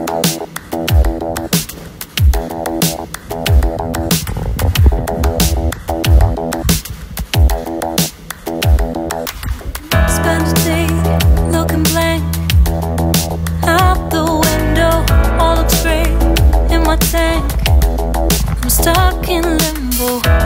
Spend a day looking blank out the window, all looks great in my tank. I'm stuck in limbo.